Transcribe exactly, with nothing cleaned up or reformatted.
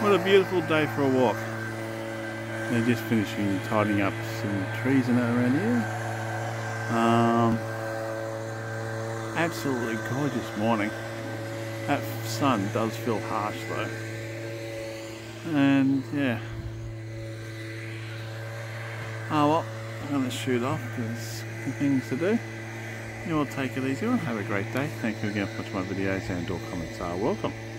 What a beautiful day for a walk. They're just finishing tidying up some trees and that around here. Um, absolutely gorgeous morning. That sun does feel harsh though. And yeah. Oh well, I'm going to shoot off because there's things to do. You all take it easy. Have a great day. Thank you again for watching my videos, and all comments are welcome.